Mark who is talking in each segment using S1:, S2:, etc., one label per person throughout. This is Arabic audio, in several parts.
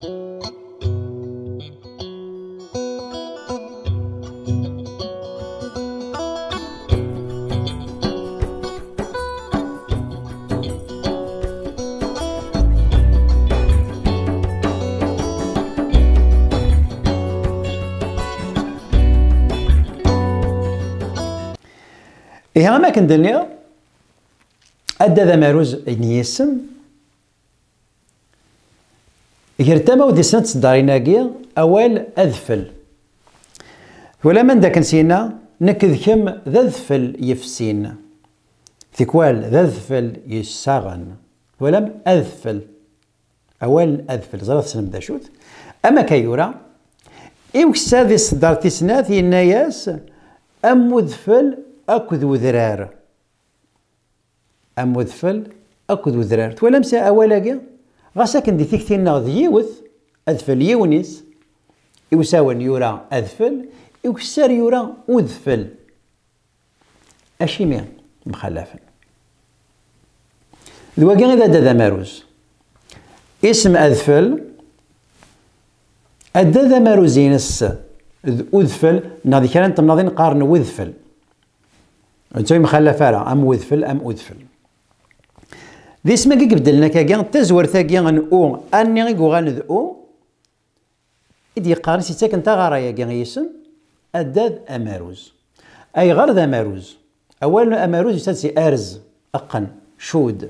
S1: إيه ما كندير أدى ذا ماروز نيسم يرتمى ودي سنة الداريناكي أول أذفل ولا من داك نسينا نكذ كم ذا ذفل يفسين ثكوال ذا ذفل يساغن ولم أذفل أول أذفل زرات سنم دا شوت أما كيورا إوكسا ذي صدار تسناث يناياس أم ذفل أكد وذرار أم وذفل أكد وذرار تولمسا أولاقي غاساكن دي ثيكتين ذيوث أذفل يونس يساون يورا أذفل يكسر يورا أذفل أشيمي مخلفا ذواقي إذا دا ماروز اسم أذفل أدى ذا ماروزينس أذفل ناضي كان أنت مناضين قارن وذفل انتو مخلفة راه أم وذفل أم أذفل ذي اسمك يبدلنا كاكيا تزور ثاكيا غنقو أني غيقو غنذقو إدي قارن سيتاك نتا غارايا كاع يسم أداذ أماروز أي غير ذا ماروز أول أماروز يسالسي أرز أقن شود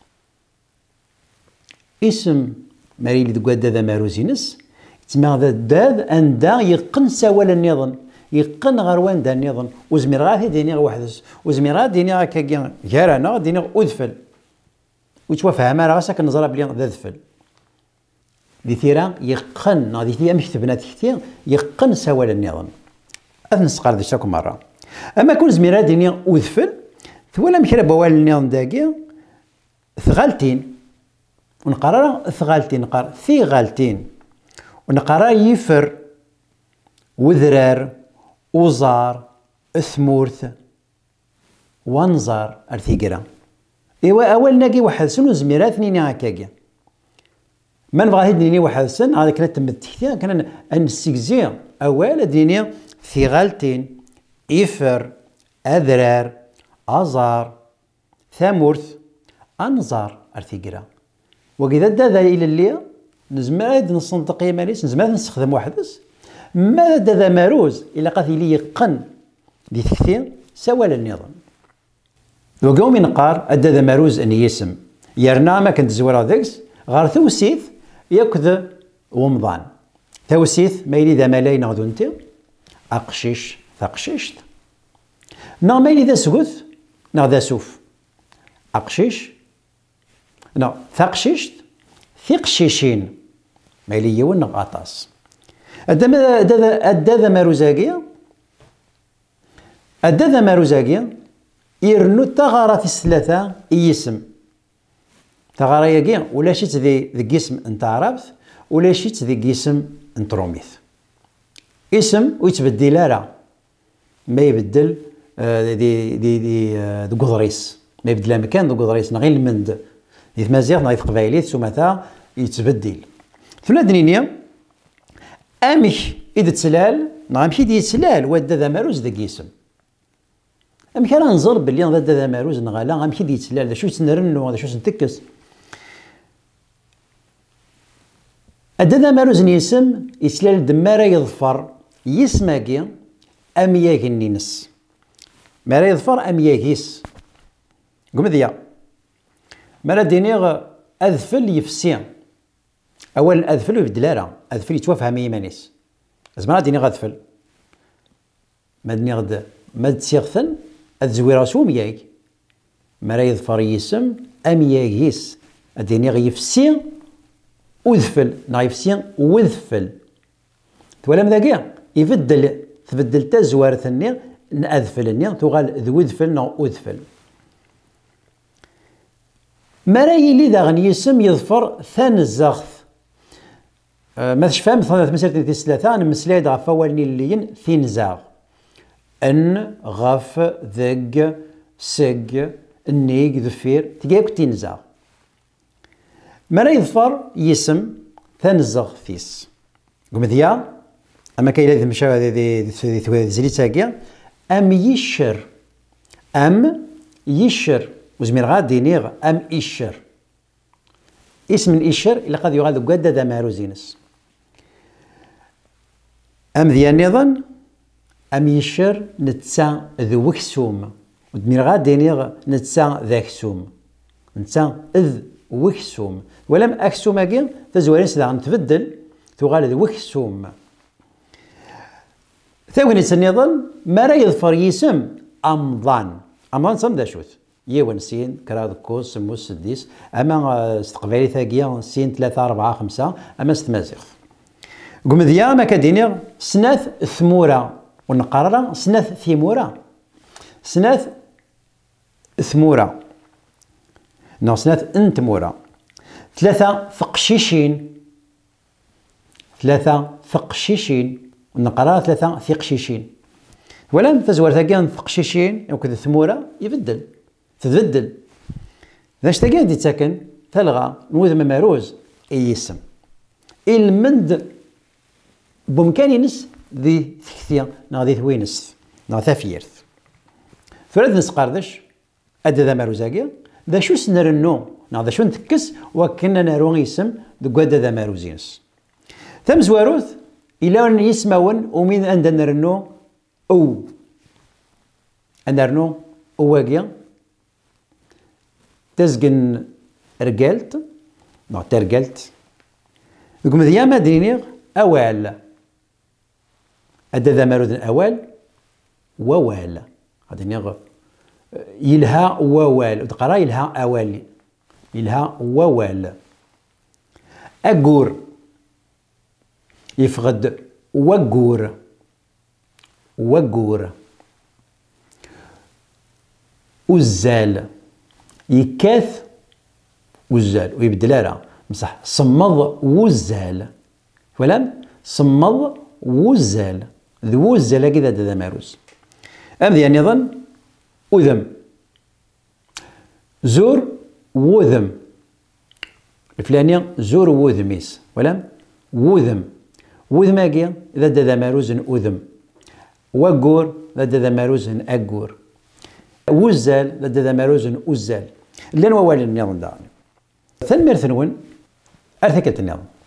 S1: اسم ماري اللي تقول ذا ماروز ينس تسمى ذا داذ أندا يقن سوال النظام يقن غروان دا النظام وزمير غا ديني وحدس وزمير غا ديني غا كاكيا كارانا ديني أذفل وتوفهم راه ساكن نزرا بلي ذا ذفل دي ثيرا يقن غادي ثيرا مش كتبنا تحتي يقن سوال النظام أنسقر دي شاكو مرة أما كون زميرا ديني أذفل ثولا مكرا بوال النظام داكيا ثغالتين ونقرا ثغالتين نقرا ثغالتين ونقرا يفر وذرار وزار ثمورث وانزار ارثيقرا ايوا اول ناقي واحد سن وزميرات نيني هكاكيا ما نبغى هيدني واحد سن هذاك لا تم التحتيه كان نسكزي اول ديني ثغالتين افر اذرار ازار ثمورث انزار ارثيقرا وكذا دا الى اللي نزماد نصنطق يمانيس نزماد نستخدم واحدس ما ذا ماروز إلا قاثي لي يقن دي تكثير سوال النظام وقومي نقار أدى ذا ماروز أن يسم يرنا ما كنت زورا ذكس غار ثوسيث يكذ ومضان ثوسيث ما يلي ذا ملاي نغدو انت أقشيش ثقشيشت نا ما يلي ذا سقث نا ذا سوف أقشيش نا ثقشيشت ثقشيشين ما يلي يون نغاطاس أدى ذا ماروزاكيا أدى ذا ماروزاكيا يرنو تغارة الثلاثة يسم تغارة ياكيا ولا شيت ذي جسم انت عرفت ولا شيت ذي جسم انت روميث اسم ويتبدل لا ما يبدل دي قضريس ما يبدل مكان دو قضريس غير المند دي تمازيغ نغير قبايليت سمثا يتبدل ثلاث دنيا أمش إذا تسلال نعم شي يتسلال ودا ذا ماروز ذا جسم أم كان نزر بلي ودا ذا ماروز نغالا غام شي يتسلال ذا شو تنرنو هذا شو تنتكس أدا ذا ماروز نيسم يتسلال دمارا يظفر يسماكي أم ياكنينس مارا يظفر أم ياكيس قم ذيا مالا دينيغ أذفل يفسي أولا أذفل ويبدل أذفل يتوافهم يمانيس زعما ديني غادفل ما دني غد ما تسيغثن أتزوي راسو مياك ما راه يظفر يسم أم ياكيس أديني غيفسي وذفل نغيفسي وذفل توالم ذاكيا يبدل تبدل تزوار ثني نأذفل الني تغال ذوذفل نو أذفل ما راه يلي داغن يسم يظفر ثان الزغث ما تشفهم مسيرة ثلاثة نمسلايد غف أولني اللين ثين زاغ أن غف ذق سق النيق ذفير تجاك تين زاغ ما راه يظفر يسم تنزغ فيس قمديا أما كاين هذه مشا ذي زليتاكيا أم يشر أم يشر وزمير غادي نيغ أم إشر اسم الإشر إلا قد يغاد قد ذا ماروزينس أم ذي نظن أم يشر نتسا ذو وكسوم ودمير غادي نيغ نتسا ذاك سوم نتسا إذ وكسوم ولم أكسوم أكين تزوالين سدا نتبدل تغال ذو وكسوم ثاوين النظام ما راه يظفر يسم أمضان أمضان صم دا شوت يوان سين كراد كوس سموس سديس أما استقبالي ثاقيا سين 3 4 5 أما ستمازيغ قم ذيا ما كدينيغ سناث ثمورة ونقرر سناث ثيمورة سناث ثمورة نو سناث انتمورة 3 ثقشيشين 3 ثقشيشين ونقرا 3 ثقشيشين ولا تزور ثاقيان ثقشيشين وكذا ثمورة يبدل تبدل ذاش ثاقيان دي تاكن تلغى نوذ ماروز اي اسم المند بمكان ينس ذي ثكثيا نا ذي ثوينس نا ثافيرث فرد نسقاردش أدى ذا ماروزاكيا ذا شو سنرنو نا ذا شو نتكس وكنا نارو اسم ذو قد ذا ماروزينس ثم زواروث إلا أن يسمعون ومين عند نرنو أو نرنو أواقيا تزقن رجالت نو ترجالت يقوم ذي ما دينيغ أوال أدى ذا مارود أوال ووال هذا نيغ يلها ووال وتقرا يلها أوال يلها ووال أقور يفقد وقور وقور وزال يكاث وزال ويبدل لها بصح صمض وزال ولا صمض وزال ذو وزال كذا ذا ماروز أم ذي نظن أذم زور وذم الفلانية زور وذميس ولا وذم وذم أجي ذا ماروز أذم وقور ذا ماروز أقور وزال ذا ماروز أزال لأن ووالي النظام دعني ثنمير ثنون أرثكت النظام